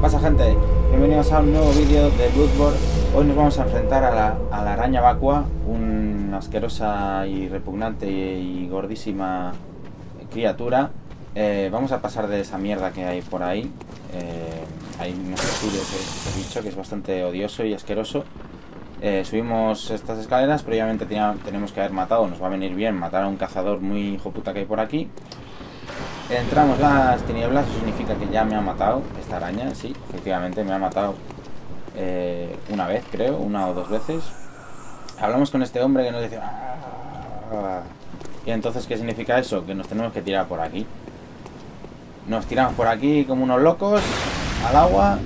pasa, gente? Bienvenidos a un nuevo vídeo de Bloodborne. Hoy nos vamos a enfrentar a la araña vacua, una asquerosa y repugnante y gordísima criatura. Vamos a pasar de esa mierda que hay por ahí. Hay unos estudios de ese bicho que es bastante odioso y asqueroso. Subimos estas escaleras, previamente tenemos que haber matado, nos va a venir bien matar a un cazador muy hijo puta que hay por aquí. Entramos las tinieblas, eso significa que ya me ha matado esta araña, sí, efectivamente me ha matado una vez, creo, una o dos veces. Hablamos con este hombre que nos dice... Y entonces, ¿qué significa eso? Que nos tenemos que tirar por aquí. Nos tiramos por aquí como unos locos, al agua,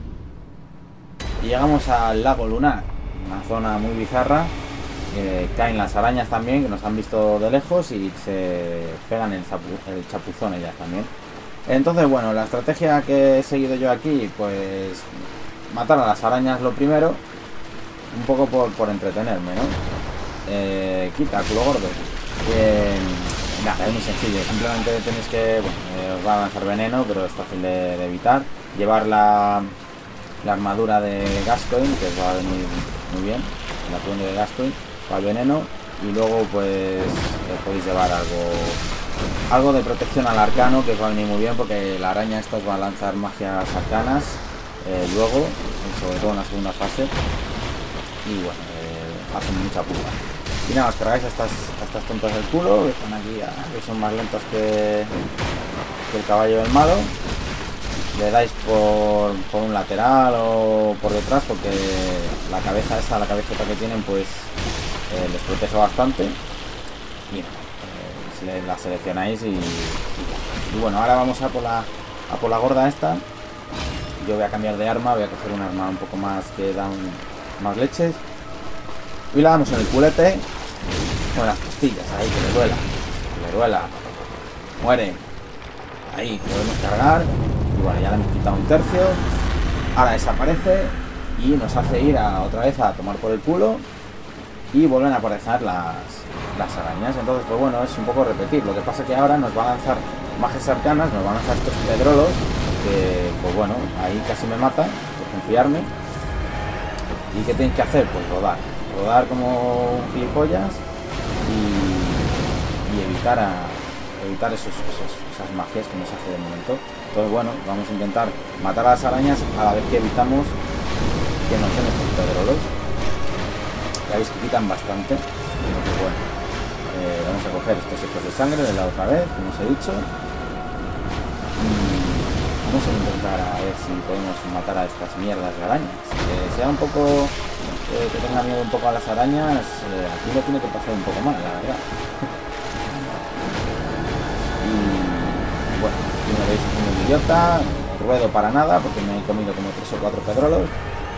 y llegamos al lago lunar, una zona muy bizarra. Caen las arañas también, que nos han visto de lejos y se pegan el chapuzón ellas también. Entonces, bueno, la estrategia que he seguido yo aquí, pues matar a las arañas lo primero, un poco por entretenerme, ¿no? Quita, culo gordo. Nada, es muy sencillo, simplemente tenéis que, bueno, os va a lanzar veneno, pero es fácil de evitar. Llevar la armadura de Gascoigne, que os va a venir muy bien, la atuendo de Gascoigne para el veneno, y luego pues podéis llevar algo de protección al arcano, que os va a venir muy bien, porque la araña esta os va a lanzar magias arcanas luego, sobre todo en la segunda fase, y bueno, hacen mucha puta. Y nada, os cargáis a estas tontas del culo, que están aquí, que son más lentos que el caballo del malo. Le dais por un lateral o por detrás, porque la cabeza esa, la cabezota que tienen, pues les protege bastante. Y la seleccionáis y bueno, ahora vamos a por la gorda esta. Yo voy a cambiar de arma, voy a coger un arma un poco más que da más leches. Y la damos en el culete, con las costillas, ahí, que le duela. Muere. Ahí, podemos cargar. Y bueno, ya le hemos quitado un tercio. Ahora desaparece y nos hace ir otra vez a tomar por el culo. Y vuelven a aparecer las arañas. Entonces, pues bueno, es un poco repetir. Lo que pasa es que ahora nos va a lanzar magias arcanas, nos van a lanzar estos pedrolos, que pues bueno, ahí casi me mata por confiarme. ¿Y qué tenéis que hacer? Pues rodar como un gilipollas y evitar esas magias que nos hace de momento. Entonces, bueno, vamos a intentar matar a las arañas a la vez que evitamos que nos den estos pedrolos. Ya veis que quitan bastante. Entonces, bueno, vamos a coger estos secos de sangre de la otra vez, como os he dicho. Y vamos a intentar a ver si podemos matar a estas mierdas de arañas. Que sea un poco... que tenga miedo un poco a las arañas, aquí lo tiene que pasar un poco mal, la verdad. Y bueno, aquí me veis como un idiota, ruedo para nada porque me he comido como 3 o 4 pedrolos.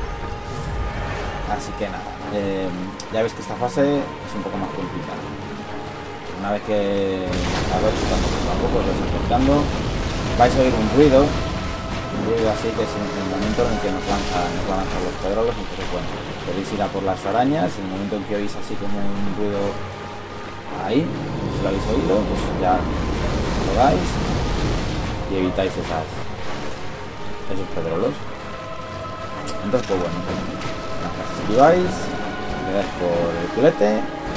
Así que nada, ya veis que esta fase es un poco más complicada. Una vez que tampoco os vais acercando, vais a oír un ruido así, que es el momento en el que nos van a lanzar los pedrolos. Entonces, bueno, podéis ir a por las arañas. En el momento en que oís así como un ruido ahí, si lo habéis oído, pues ya lo dais y evitáis esos pedrolos. Entonces, pues bueno, las esquiváis, le dais por el culete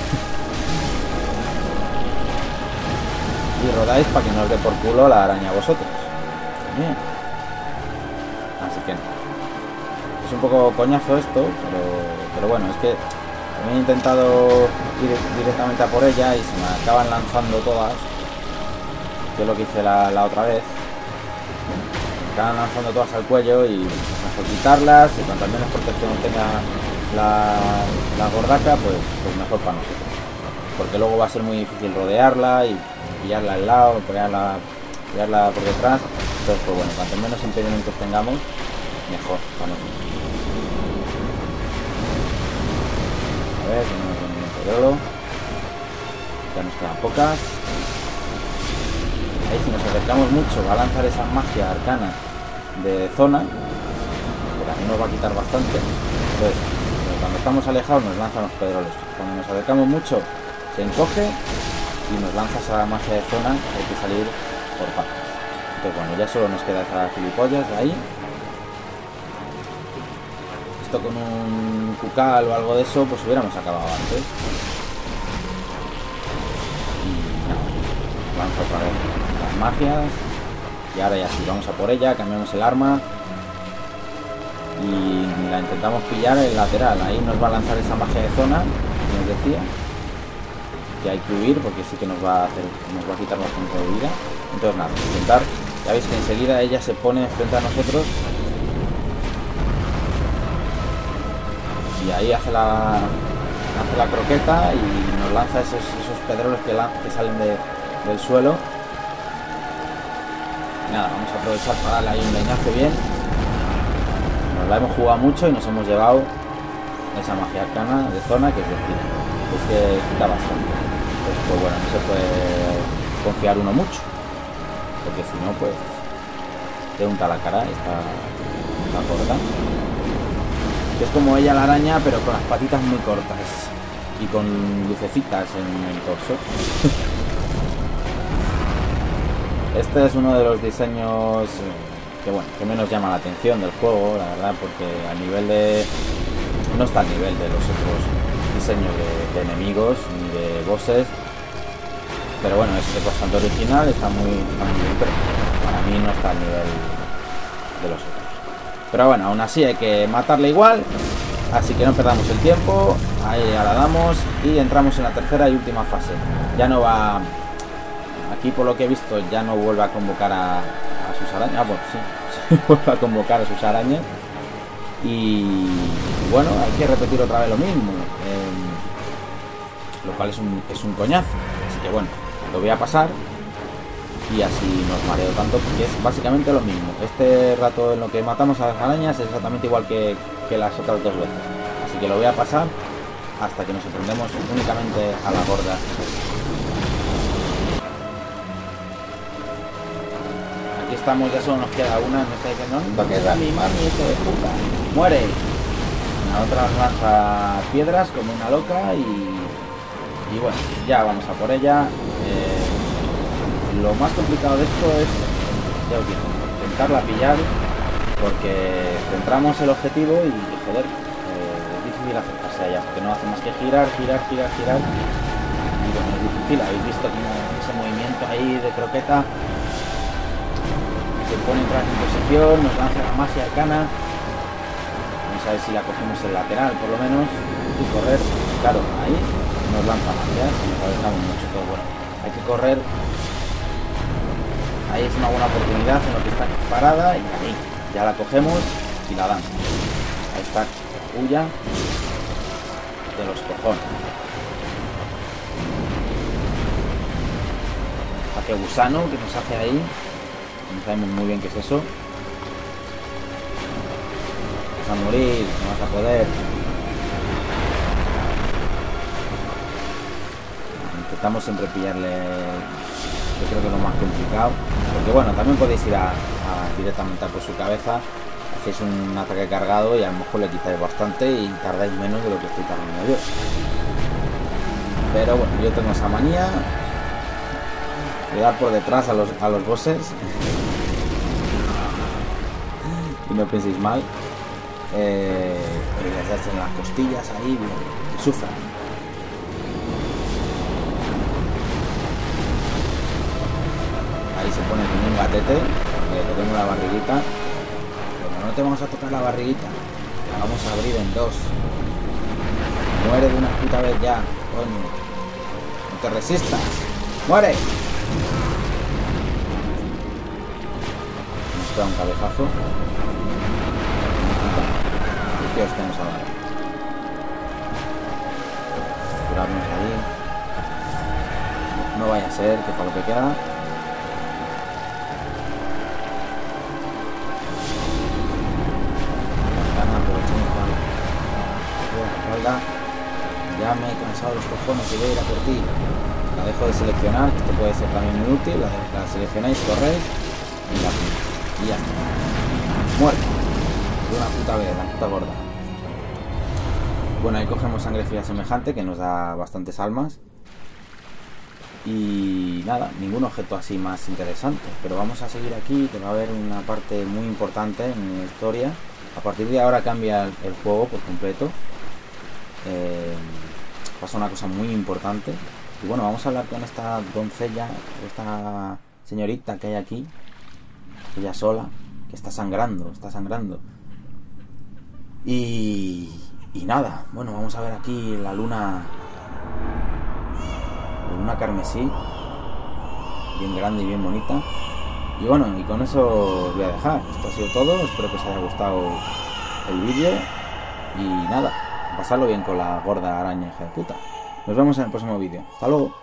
y rodáis para que no os dé por culo la araña a vosotros. Bien. Así que no. Es un poco coñazo esto, pero bueno, es que también he intentado ir directamente a por ella y se me acaban lanzando todas, que es lo que hice la otra vez. Me acaban lanzando todas al cuello y mejor quitarlas, y cuanto menos protección tenga la gordaca, pues mejor para nosotros. Porque luego va a ser muy difícil rodearla y pillarla al lado, pillarla por detrás. Entonces, pues bueno, cuanto menos impedimentos tengamos, mejor para nosotros. A ver, tenemos un pedrolo. Ya nos quedan pocas. Ahí, si nos acercamos mucho, va a lanzar esa magia arcana de zona, que también nos va a quitar bastante. Entonces, cuando estamos alejados nos lanzan los pedrolos. Cuando nos acercamos mucho, se encoge y nos lanza esa magia de zona. Hay que salir por patas. Entonces, bueno, ya solo nos queda esa gilipollas de ahí. visto con un Kukal o algo de eso, pues hubiéramos acabado antes. Y nada, lanzo otra vez las magias. Y ahora ya sí, vamos a por ella, cambiamos el arma. Y la intentamos pillar en el lateral. Ahí nos va a lanzar esa magia de zona, que nos decía. Que hay que huir porque sí que nos va a quitar bastante de vida. Entonces nada, intentar. Ya veis que enseguida ella se pone frente a nosotros. Y ahí hace la croqueta y nos lanza esos pedrolos que salen del suelo. Y nada, vamos a aprovechar para darle ahí un leñazo bien. Nos la hemos jugado mucho y nos hemos llevado esa magia arcana de zona, que es decir, es que quita bastante. Pues bueno, no se puede confiar uno mucho, porque si no, pues te unta la cara esta gorda. Que es como ella la araña, pero con las patitas muy cortas y con lucecitas en el torso. Este es uno de los diseños que menos llama la atención del juego, la verdad, porque a nivel de... no está al nivel de los otros diseños de enemigos ni de bosses, pero bueno, es bastante original, está muy bien, pero para mí no está al nivel de los otros. Pero bueno, aún así hay que matarle igual, así que no perdamos el tiempo. Ahí ya la damos y entramos en la tercera y última fase. Ya no va... aquí por lo que he visto ya no vuelve a convocar a sus arañas. Ah, bueno, sí, vuelve a convocar a sus arañas. Y bueno, hay que repetir otra vez lo mismo, lo cual es un coñazo. Así que bueno, lo voy a pasar y así no os mareo tanto, porque es básicamente lo mismo. Este rato en lo que matamos a las arañas es exactamente igual que las otras dos veces. Así que lo voy a pasar hasta que nos enfrentemos únicamente a la gorda. Aquí estamos, ya solo nos queda una. Me está diciendo, ¿dónde queda mi mami, hijo de puta? ¡Muere! La otra nos lanza piedras como una loca y bueno, ya vamos a por ella. Lo más complicado de esto es, ya os digo, intentarla pillar, porque centramos el objetivo y joder, es difícil acercarse allá, porque no hace más que girar. Y bueno, es difícil. Habéis visto como ese movimiento ahí de croqueta se pone otra vez en posición, nos lanza la magia arcana. Vamos a ver si la cogemos en lateral por lo menos y correr. Claro, ahí nos lanza magia y nos alejamos mucho, pero bueno, hay que correr. Ahí es una buena oportunidad en lo que está parada y ahí ya la cogemos y la damos. Ahí está, huya de los cojones. ¿A qué gusano que nos hace ahí? No sabemos muy bien qué es eso. Vas a morir, no vas a poder. Intentamos siempre pillarle. Yo creo que es lo más complicado, porque bueno, también podéis ir directamente a por su cabeza, hacéis un ataque cargado y a lo mejor le quitáis bastante y tardáis menos de lo que estoy tardando yo. Pero bueno, yo tengo esa manía de dar por detrás a los bosses y no penséis mal, y les das en las costillas ahí, que sufran. Ahí se pone como un gatete, le toquemos la barriguita, pero no te vamos a tocar la barriguita, la vamos a abrir en dos. Muere de una puta vez ya, coño, no te resistas, muere. Nos queda un cabezazo. ¿Qué os tenemos ahora? Curarnos ahí. No vaya a ser que para lo que queda. Ya me he cansado de los cojones y voy a ir a por ti. La dejo de seleccionar, que esto puede ser también muy útil. La seleccionáis, corréis y la ponéis. Y ya está. Muerto. De una puta vez, la puta gorda. Bueno, ahí cogemos sangre fría semejante, que nos da bastantes almas. Y nada, ningún objeto así más interesante. Pero vamos a seguir aquí, que va a haber una parte muy importante en mi historia. A partir de ahora cambia el juego por completo. Pasa una cosa muy importante. Y bueno, vamos a hablar con esta doncella, esta señorita que hay aquí, ella sola, que está sangrando. Y nada, bueno, vamos a ver aquí la luna carmesí, bien grande y bien bonita. Y bueno, y con eso os voy a dejar. Esto ha sido todo, espero que os haya gustado el vídeo. Y nada, pasarlo bien con la gorda araña hija de puta. Nos vemos en el próximo vídeo. Hasta luego.